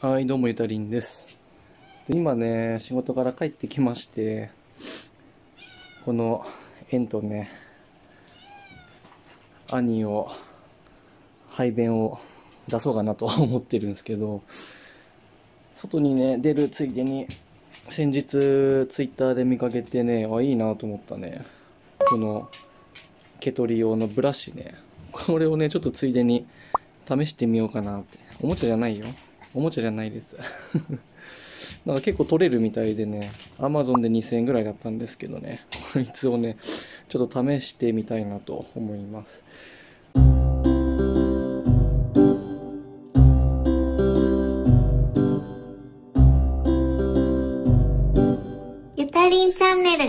はい、どうもゆたりんです。今ね、仕事から帰ってきまして、この円とね、兄を、排便を出そうかなと思ってるんですけど、外にね、出るついでに、先日ツイッターで見かけてね、いいなと思ったね。この、毛取り用のブラシね。これをね、ちょっとついでに試してみようかなって。おもちゃじゃないよ。おもちゃじゃないです。なんか結構取れるみたいでね、Amazon で2000円ぐらいだったんですけどね、こいつをね、ちょっと試してみたいなと思います。 ゆたりんチャンネル。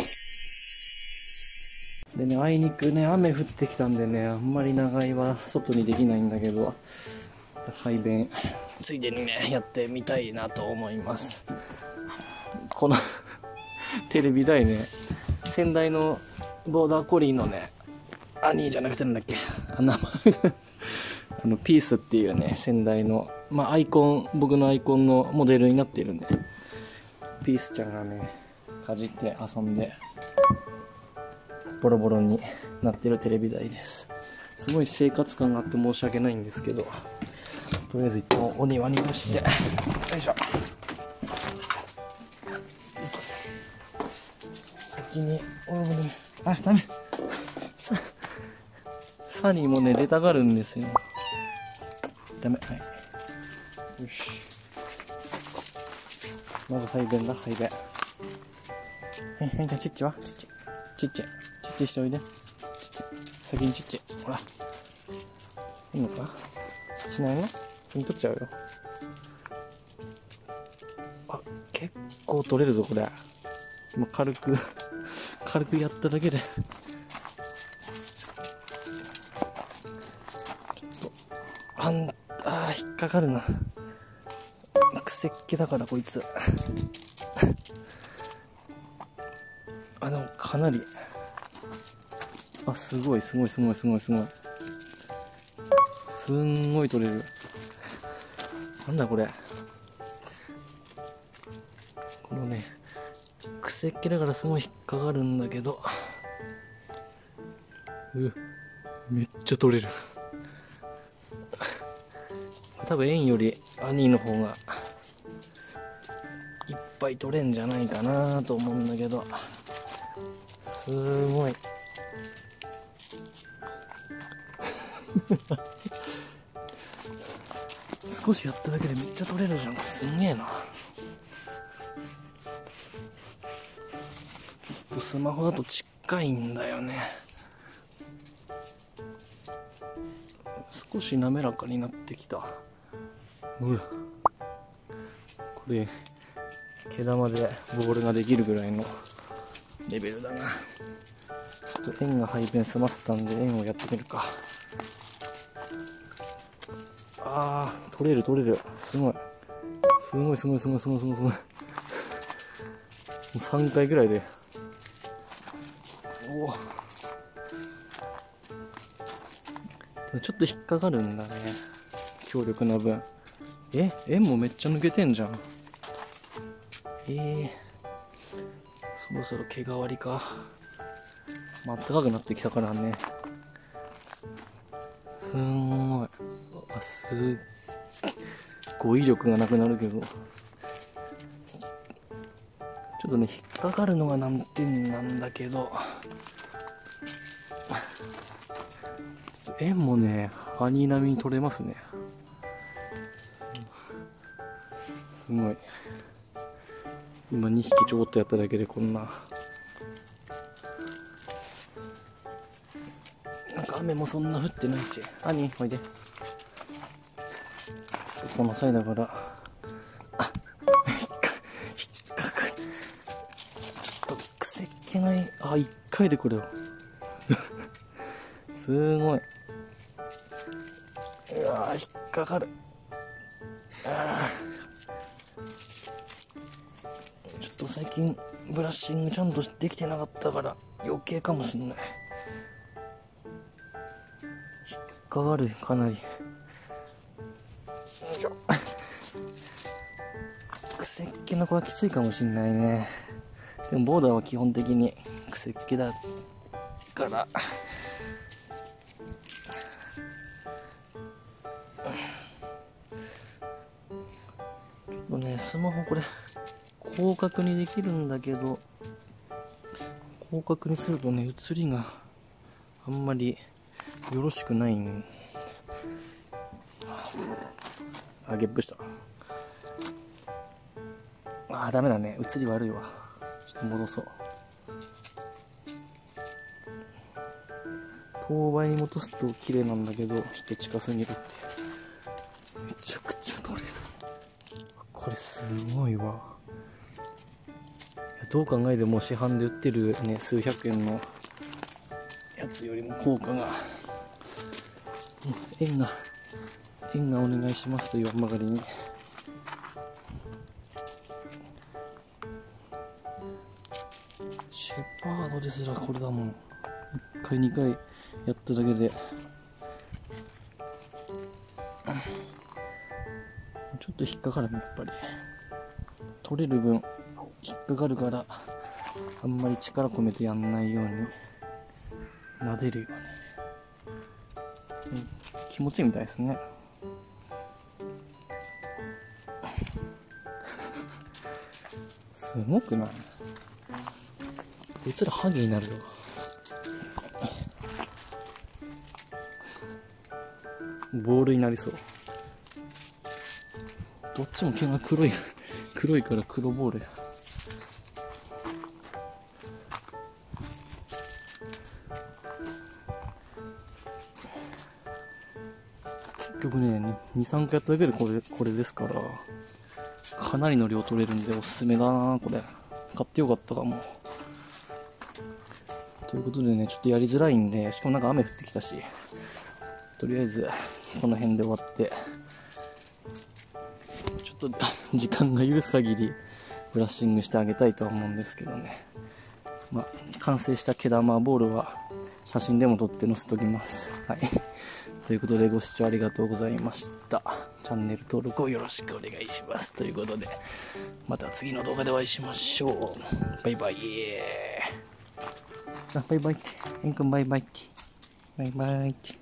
でね、あいにくね、雨降ってきたんでね、あんまり長居は外にできないんだけど、排便、ついでにね、やってみたいなと思います。このテレビ台ね、先代のボーダーコリーのね、兄じゃなくてなんだっけ、名前がピースっていうね、先代の、アイコン、僕のアイコンのモデルになってるんで、ピースちゃんがね、かじって遊んで、ボロボロになってるテレビ台です。すごい生活感があって申し訳ないんですけど、とりあえず一旦お庭に出して、よいしょ。先に、あ、ダメ。サニーもね、出たがるんですよ。ダメ。はい。よし。まず排便だ、排便。はい、じゃあ、ちっちはちっちしておいで。先にちっち。ほら。いいのかしないの次取っちゃうよ。あ、結構取れるぞ、これ。もう軽くやっただけで。ちょっと、引っかかるな。くせっ気だから、こいつ。でも、かなり。すごい。すんごい取れる。なんだこれ。このね、くせっ気だからすごい引っかかるんだけど。めっちゃ取れる。多分円より兄の方がいっぱい取れんじゃないかなと思うんだけど。すごい。少しやっただけでめっちゃ取れるじゃん。これすんげえな。スマホだと近いんだよね。少し滑らかになってきた。これ毛玉でボールができるぐらいのレベルだな。ちょっと円が排便済ませたんで円をやってみるか。取れる。すごい。もう3回ぐらいで。ちょっと引っかかるんだね。強力な分。円もめっちゃ抜けてんじゃん。そろそろ毛変わりか。暖かくなってきたからね。すんごい。すっごい威力がなくなるけど。ちょっとね、引っかかるのが難点なんだけど。円もね、兄並みに取れますね。すごい。今2匹ちょこっとやっただけでこんな。なんか雨もそんな降ってないし。兄、おいで。この際だから。引っかかる。ちょっとくせっ気ない。1回でこれを。すごい。引っかかる。ちょっと最近ブラッシングちゃんとできてなかったから余計かもしんない。引っかかる、かなり。よいしょ。 癖っ気の子はきついかもしんないね。でもボーダーは基本的に癖っ気だから、スマホこれ広角にできるんだけど、広角にするとね、映りがあんまりよろしくないん。あ、ゲップした。あ、ダメだね、映り悪いわ。ちょっと戻そう。等倍に戻すと綺麗なんだけど、ちょっと近すぎるって。めちゃくちゃ撮れる。これすごいわ。どう考えても市販で売ってるね、数百円のやつよりも効果が、円がお願いしますと言わんばかりに。シェパードですらこれだもん。1回2回やっただけでちょっと引っかかるね、やっぱり。取れる分引っかかるから、あんまり力込めてやんないように撫でるように、気持ちいいみたいですね。すごくない？こいつらハゲになるよ。ボールになりそう。どっちも毛が黒いから黒ボールや。結局ね、2、3回やっただけでこれですから、かなりの量取れるんでおすすめだな、これ。買ってよかったかも。ということでね、ちょっとやりづらいんで、しかもなんか雨降ってきたし、とりあえずこの辺で終わって、ちょっと時間が許す限りブラッシングしてあげたいとは思うんですけどね。まあ、完成した毛玉ボールは写真でも撮って載せときます。はい。ということでご視聴ありがとうございました。チャンネル登録をよろしくお願いします。ということで、また次の動画でお会いしましょう。バイバイ。あ、バイバイって。エン君バイバイって。バイバイって。